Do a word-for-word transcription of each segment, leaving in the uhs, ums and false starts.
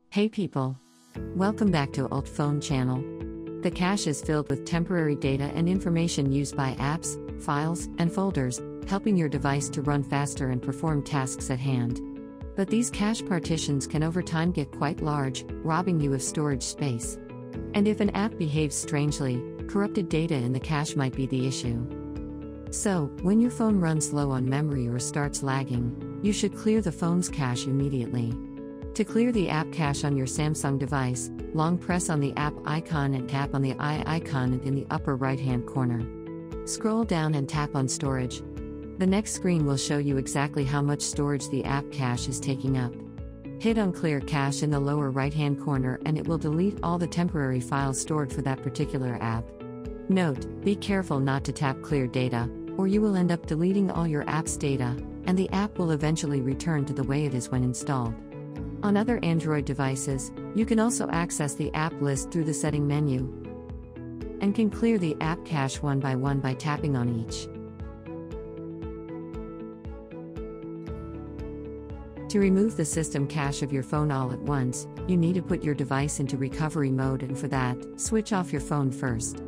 Hey people! Welcome back to Alt Phone channel. The cache is filled with temporary data and information used by apps, files, and folders, helping your device to run faster and perform tasks at hand. But these cache partitions can over time get quite large, robbing you of storage space. And if an app behaves strangely, corrupted data in the cache might be the issue. So, when your phone runs low on memory or starts lagging, you should clear the phone's cache immediately. To clear the app cache on your Samsung device, long press on the app icon and tap on the eye icon in the upper right-hand corner. Scroll down and tap on Storage. The next screen will show you exactly how much storage the app cache is taking up. Hit on Clear Cache in the lower right-hand corner and it will delete all the temporary files stored for that particular app. Note, be careful not to tap Clear Data, or you will end up deleting all your app's data, and the app will eventually return to the way it is when installed. On other Android devices, you can also access the app list through the setting menu and can clear the app cache one by one by tapping on each. To remove the system cache of your phone all at once, you need to put your device into recovery mode, and for that, switch off your phone first.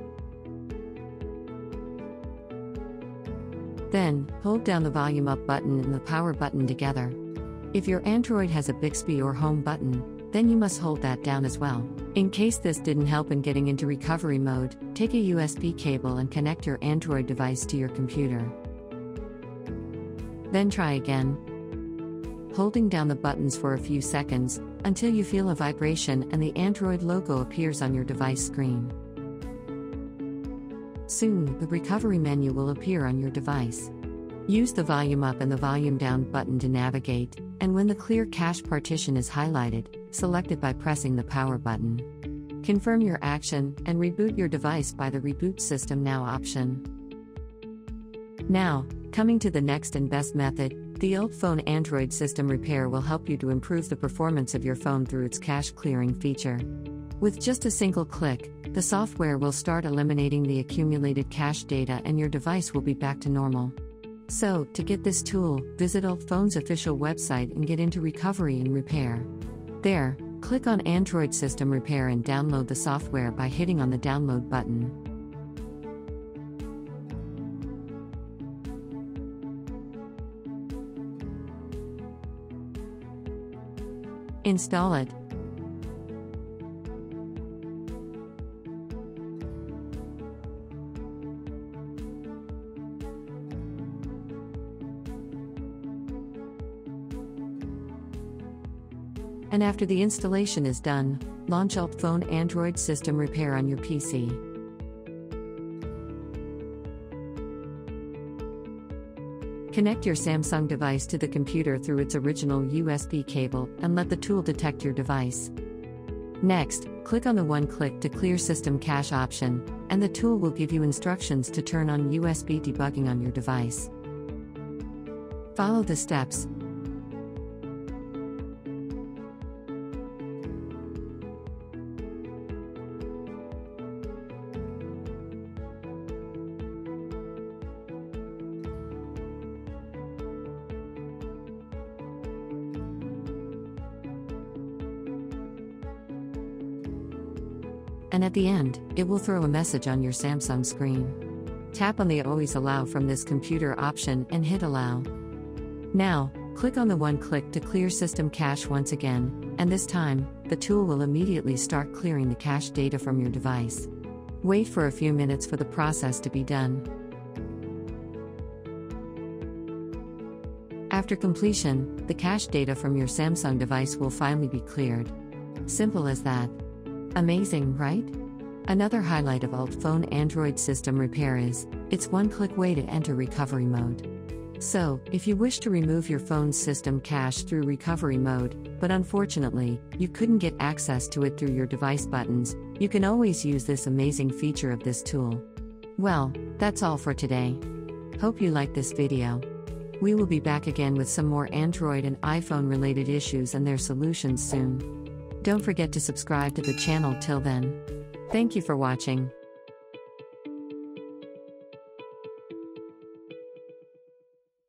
Then, hold down the volume up button and the power button together. If your Android has a Bixby or home button, then you must hold that down as well. In case this didn't help in getting into recovery mode, take a U S B cable and connect your Android device to your computer. Then try again, holding down the buttons for a few seconds, until you feel a vibration and the Android logo appears on your device screen. Soon, the recovery menu will appear on your device. Use the volume up and the volume down button to navigate, and when the clear cache partition is highlighted, select it by pressing the power button. Confirm your action and reboot your device by the Reboot System Now option. Now, coming to the next and best method, the Alt Phone Android System Repair will help you to improve the performance of your phone through its cache clearing feature. With just a single click, the software will start eliminating the accumulated cache data and your device will be back to normal. So, to get this tool, visit Alt Phone's official website and get into Recovery and Repair. There, click on Android System Repair and download the software by hitting on the Download button. Install it. And after the installation is done, launch Alt Phone Android System Repair on your P C. Connect your Samsung device to the computer through its original U S B cable and let the tool detect your device. Next, click on the One Click to Clear System Cache option, and the tool will give you instructions to turn on U S B debugging on your device. Follow the steps. And at the end, it will throw a message on your Samsung screen. Tap on the Always Allow from this computer option and hit Allow. Now, click on the One Click to Clear System Cache once again, and this time, the tool will immediately start clearing the cache data from your device. Wait for a few minutes for the process to be done. After completion, the cache data from your Samsung device will finally be cleared. Simple as that. Amazing, right? Another highlight of Alt Phone Android System Repair is its one-click way to enter recovery mode. So, if you wish to remove your phone's system cache through recovery mode, but unfortunately, you couldn't get access to it through your device buttons, you can always use this amazing feature of this tool. Well, that's all for today. Hope you liked this video. We will be back again with some more Android and iPhone related issues and their solutions soon. Don't forget to subscribe to the channel till then. Thank you for watching.